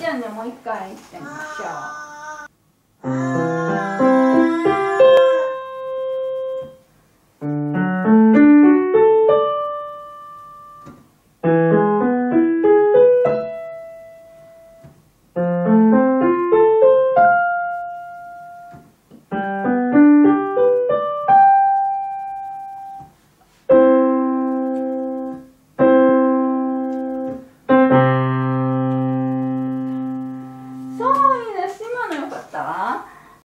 じゃあねもう一回いってみましょう。